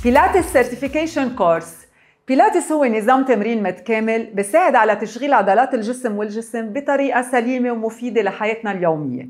بيلاتس سيرتيفيكيشن كورس. بيلاتس هو نظام تمرين متكامل بيساعد على تشغيل عضلات الجسم والجسم بطريقة سليمة ومفيدة لحياتنا اليومية.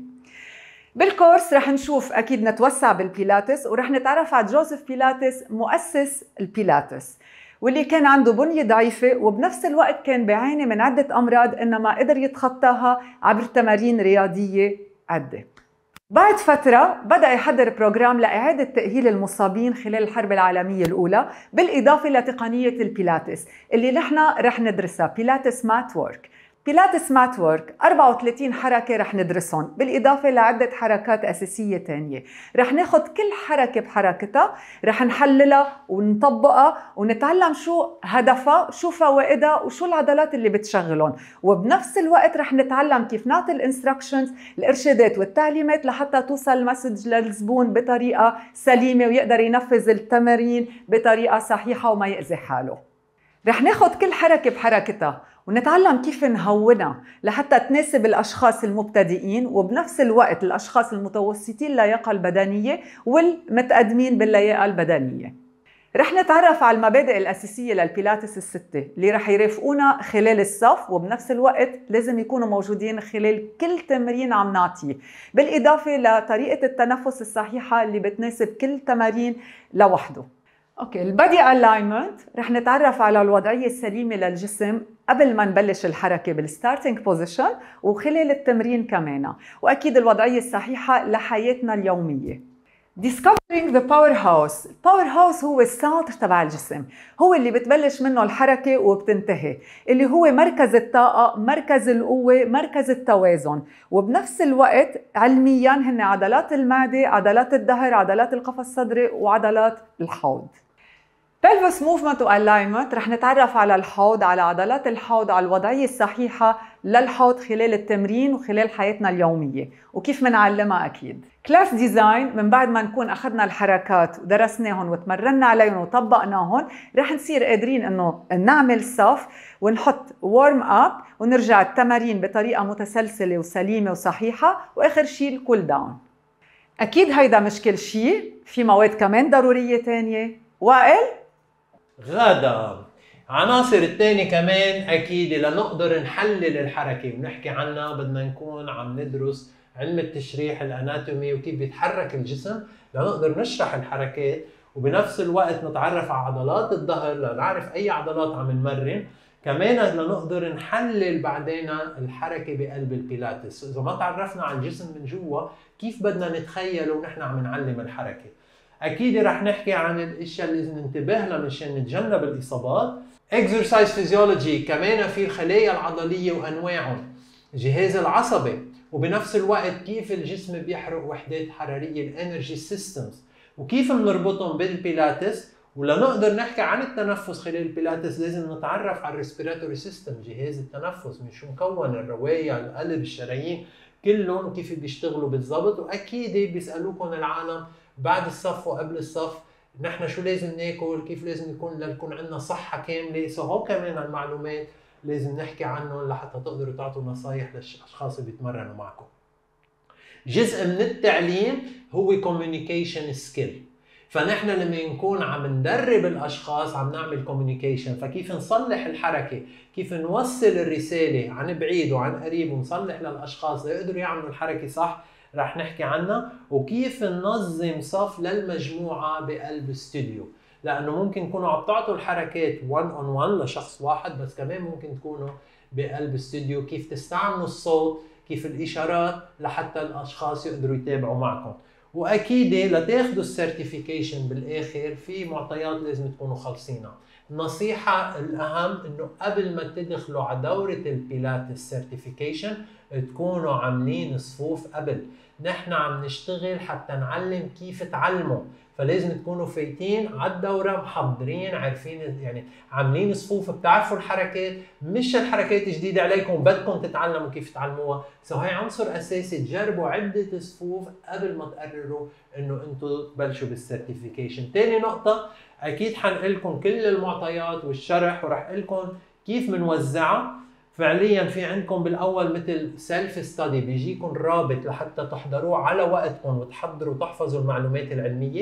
بالكورس رح نشوف أكيد نتوسع بالبيلاتس ورح نتعرف على جوزيف بيلاتس مؤسس البيلاتس، واللي كان عنده بنية ضعيفة وبنفس الوقت كان بيعاني من عدة أمراض إنما قدر يتخطاها عبر تمارين رياضية عدة. بعد فترة بدأ يحضر بروجرام لإعادة تأهيل المصابين خلال الحرب العالمية الأولى، بالإضافة لتقنية البيلاتس اللي نحن رح ندرسها، بيلاتس مات وورك. بيلاتس مات وورك 34 حركة رح ندرسهم، بالإضافة لعدة حركات أساسية تانية. رح ناخد كل حركة بحركتها، رح نحللها ونطبقها ونتعلم شو هدفها، شو فوائدها وشو العضلات اللي بتشغلهم، وبنفس الوقت رح نتعلم كيف نعطي الانستراكشنز، الإرشادات والتعليمات لحتى توصل المسج للزبون بطريقة سليمة ويقدر ينفذ التمارين بطريقة صحيحة وما يأذي حاله. رح ناخد كل حركة بحركتها ونتعلم كيف نهونها لحتى تناسب الأشخاص المبتدئين وبنفس الوقت الأشخاص المتوسطين اللياقة البدنية والمتقدمين باللياقة البدنية. رح نتعرف على المبادئ الأساسية للبيلاتس الستة اللي رح يرافقونا خلال الصف، وبنفس الوقت لازم يكونوا موجودين خلال كل تمرين عم نعطيه، بالإضافة لطريقة التنفس الصحيحة اللي بتناسب كل تمارين لوحده. اوكي، البادي الاينمنت رح نتعرف على الوضعيه السليمه للجسم قبل ما نبلش الحركه بالستارتنج بوزيشن وخلال التمرين كمان، واكيد الوضعيه الصحيحه لحياتنا اليوميه. Discovering the powerhouse. الباور هو السنتر تبع الجسم، هو اللي بتبلش منه الحركه وبتنتهي، اللي هو مركز الطاقه، مركز القوه، مركز التوازن، وبنفس الوقت علميا هن عضلات المعده، عضلات الظهر، عضلات القفص الصدري، وعضلات الحوض. pelvis movement و alignment رح نتعرف على الحوض، على عضلات الحوض، على الوضعية الصحيحة للحوض خلال التمرين وخلال حياتنا اليومية وكيف منعلمها أكيد. كلاس ديزاين، من بعد ما نكون أخذنا الحركات ودرسناهم وتمرنا عليهم وطبقناهم، رح نصير قادرين إنه نعمل صف ونحط warm up ونرجع التمارين بطريقة متسلسلة وسليمة وصحيحة، وآخر شيء الكول داون. أكيد هيدا مش كل شيء، في مواد كمان ضرورية تانية. وائل؟ غادة، عناصر الثانية كمان أكيد لنقدر نحلل الحركة ونحكي عنها بدنا نكون عم ندرس علم التشريح الأناتومي وكيف بيتحرك الجسم لنقدر نشرح الحركات، وبنفس الوقت نتعرف على عضلات الظهر لنعرف أي عضلات عم نمرن، كمان لنقدر نحلل بعدين الحركة بقلب البيلاتس. إذا ما تعرفنا على الجسم من جوا كيف بدنا نتخيله ونحن عم نعلم الحركة. اكيد رح نحكي عن الاشياء اللي لازم ننتبه لها مشان نتجنب الاصابات. اكسرسايز فيزيولوجي، كمان في الخلايا العضليه وانواعهم، الجهاز العصبي، وبنفس الوقت كيف الجسم بيحرق وحدات حراريه، الانرجي سيستمز، وكيف بنربطهم بالبيلاتس. ولنقدر نحكي عن التنفس خلال البيلاتس لازم نتعرف على الريسبيراتوري سيستم، جهاز التنفس، من شو مكون، الروايه، القلب، الشرايين، كلهم وكيف بيشتغلوا بالضبط. واكيد بيسالوكم العالم بعد الصف وقبل الصف نحن شو لازم ناكل، كيف لازم يكون عندنا صحة كاملة. هو كمان المعلومات لازم نحكي عنهم لحتى تقدروا تعطوا نصايح للأشخاص اللي بيتمرنوا معكم. جزء من التعليم هو communication skill، فنحن لما نكون عم ندرب الأشخاص عم نعمل communication، فكيف نصلح الحركة، كيف نوصل الرسالة عن بعيد وعن قريب ونصلح للأشخاص ليقدروا يعملوا الحركة صح، رح نحكي عنها. وكيف ننظم صف للمجموعة بقلب استوديو، لأنه ممكن تكونوا عم تعطوا الحركات 1 on 1 لشخص واحد، بس كمان ممكن تكونوا بقلب استوديو، كيف تستعملوا الصوت، كيف الإشارات لحتى الأشخاص يقدروا يتابعوا معكم. وأكيد لتاخدوا السيرتيفيكيشن بالآخر في معطيات لازم تكونوا خلصينها. النصيحة الأهم إنه قبل ما تدخلوا على دورة البيلاتس سيرتيفيكيشن تكونوا عاملين صفوف قبل. نحن عم نشتغل حتى نعلم كيف تعلموا، فلازم تكونوا فايتين على الدورة محضرين، عارفين يعني عاملين صفوف، بتعرفوا الحركات، مش الحركات جديدة عليكم بدكم تتعلموا كيف تعلموها. هاي عنصر أساسي، تجربوا عدة صفوف قبل ما تقرروا إنه أنتم تبلشوا بالسيرتيفيكيشن. تاني نقطة، أكيد حنقلكم كل المعطيات والشرح ورح قلكم كيف منوزعها. فعليا في عندكم بالاول مثل سيلف ستادي، بيجيكم رابط لحتى تحضروه على وقتكم وتحضروا وتحفظوا المعلومات العلميه.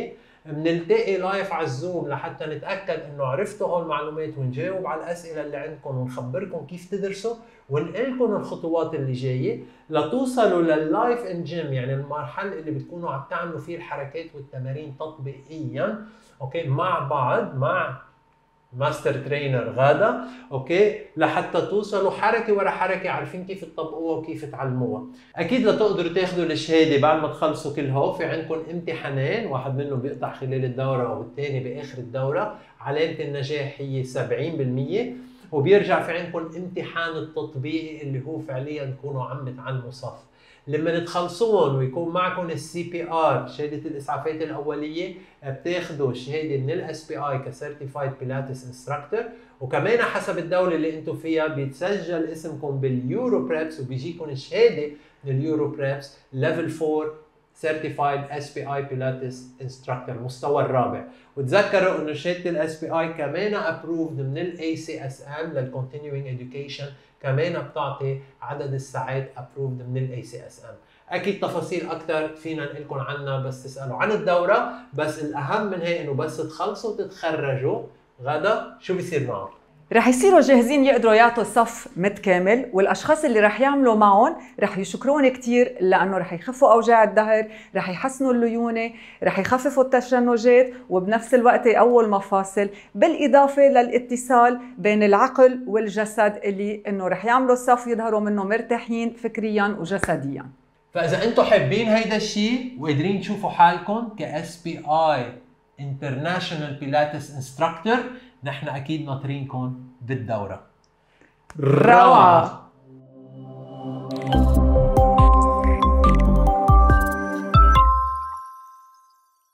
بنلتقي لايف على الزوم لحتى نتاكد انه عرفتوا هول المعلومات ونجاوب على الاسئله اللي عندكم ونخبركم كيف تدرسوا ونقلكم الخطوات اللي جايه لتوصلوا لللايف ان جيم، يعني المرحله اللي بتكونوا عم تعملوا فيه الحركات والتمارين تطبيقيا اوكي مع بعض مع ماستر ترينر غادة اوكي لحتى توصلوا حركه ورا حركه عارفين كيف تطبقوها وكيف تعلموها. اكيد لتقدروا تاخذوا الشهاده بعد ما تخلصوا كل هو في عندكم امتحانين، واحد منهم بيقطع خلال الدوره والثاني باخر الدوره. علامه النجاح هي 70%، وبيرجع في عندكم امتحان التطبيقي اللي هو فعليا تكونوا عم بتعلموا صف. لما تخلصوهم ويكون معكم السي بي ار شهاده الاسعافات الاوليه، بتاخذوا شهاده من الاس بي اي كسيرتيفايد بيلاتس انستراكتور، وكمان حسب الدوله اللي انتم فيها بيتسجل اسمكم باليورو بريبس وبيجيكم الشهاده من اليورو بريبس ليفل 4 سيرتيفايد اس بي اي بيلاتس انستراكتور مستوى الرابع. وتذكروا انه شهاده الاس بي اي كمان ابروفد من الاي سي اس ام للكونتينيوينج اديوكيشن، كمان بتعطي عدد الساعات ابروفد من الاي سي اس ام. اكيد تفاصيل اكثر فينا نقلكم عنها بس تسالوا عن الدوره، بس الاهم من هيك انه بس تخلصوا وتتخرجوا غدا شو بيصير معهم؟ رح يصيروا جاهزين يقدروا يعطوا صف متكامل، والاشخاص اللي رح يعملوا معهم رح يشكرون كثير لانه رح يخفوا اوجاع الظهر، رح يحسنوا الليونه، رح يخففوا التشنجات، وبنفس الوقت يقووا المفاصل، بالاضافه للاتصال بين العقل والجسد اللي انه رح يعملوا الصف يظهروا منه مرتاحين فكريا وجسديا. فاذا انتم حابين هيدا الشيء وقادرين تشوفوا حالكم كاس بي اي انترناشونال بيلاتس انستراكتور، نحن اكيد ناطرينكم بالدوره. روعه.